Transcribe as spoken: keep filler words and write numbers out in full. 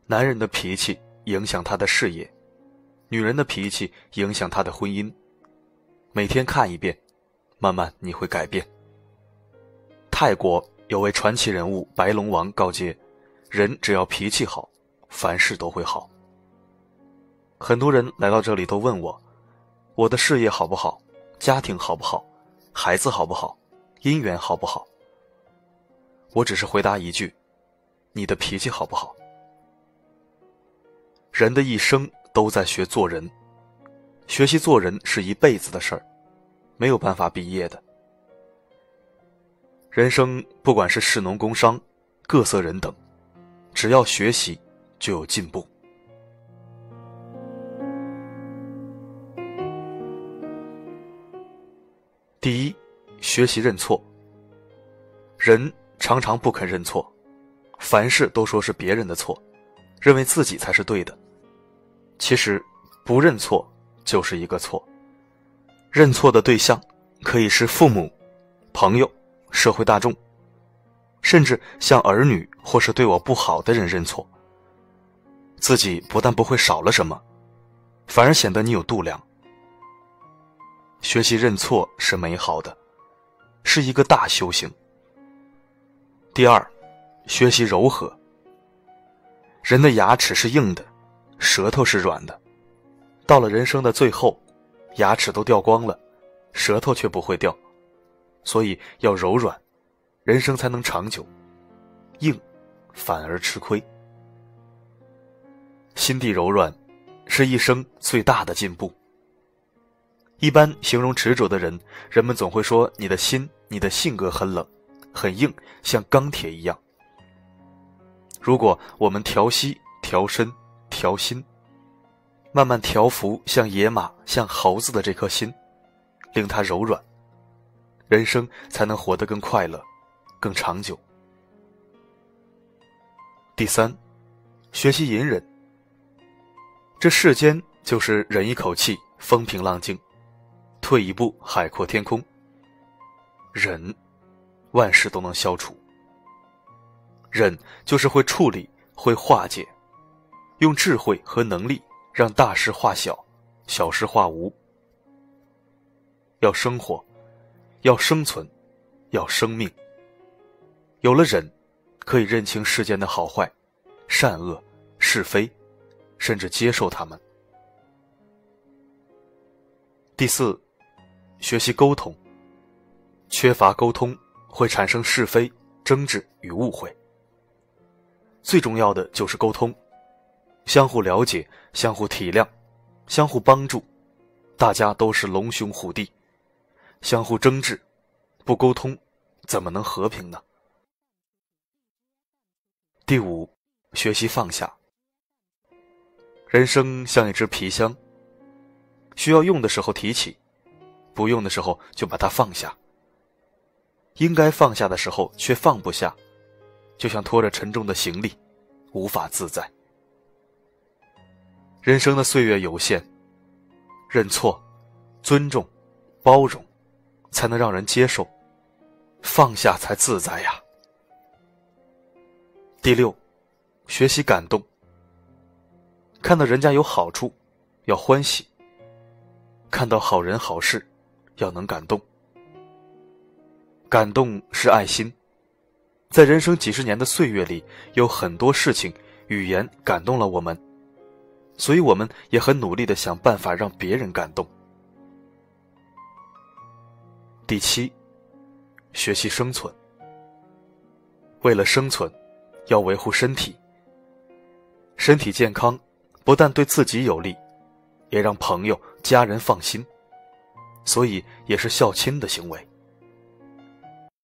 男人的脾气影响他的事业，女人的脾气影响他的婚姻。每天看一遍，慢慢你会改变。泰国有位传奇人物白龙王告诫，人只要脾气好，凡事都会好。很多人来到这里都问我，我的事业好不好，家庭好不好，孩子好不好，姻缘好不好。我只是回答一句，你的脾气好不好。人的一生都在学做人，学习做人是一辈子的事儿，没有办法毕业的。人生不管是士农工商，各色人等，只要学习就有进步。第一，学习认错。人常常不肯认错，凡事都说是别人的错，认为自己才是对的。其实不认错就是一个错。认错的对象可以是父母、朋友、社会大众，甚至向儿女或是对我不好的人认错。自己不但不会少了什么，反而显得你有度量。学习认错是美好的，是一个大修行。第二，学习柔和。人的牙齿是硬的，舌头是软的，到了人生的最后，牙齿都掉光了，舌头却不会掉，所以要柔软，人生才能长久，硬反而吃亏。心地柔软是一生最大的进步。一般形容执着的人，人们总会说你的心，你的性格很冷，很硬，像钢铁一样。如果我们调息、调身、调心，慢慢调服像野马、像猴子的这颗心，令它柔软，人生才能活得更快乐、更长久。第三，学习隐忍。这世间就是忍一口气，风平浪静，退一步，海阔天空。忍，万事都能消除。忍就是会处理，会化解，用智慧和能力让大事化小，小事化无。要生活，要生存，要生命。有了忍，可以认清世间的好坏、善恶、是非，甚至接受它们。第四，学习沟通。缺乏沟通会产生是非、争执与误会。最重要的就是沟通，相互了解，相互体谅，相互帮助，大家都是龙兄虎弟。相互争执，不沟通，怎么能和平呢？第五，学习放下。人生像一只皮箱，需要用的时候提起，不用的时候就把它放下。应该放下的时候却放不下，就像拖着沉重的行李，无法自在。人生的岁月有限，认错、尊重、包容，才能让人接受，放下才自在呀。第六，学习感动。看到人家有好处，要欢喜；看到好人好事，要能感动。感动是爱心，在人生几十年的岁月里，有很多事情、语言感动了我们，所以我们也很努力地想办法让别人感动。第七，学习生存。为了生存，要维护身体。身体健康，不但对自己有利，也让朋友、家人放心，所以也是孝亲的行为。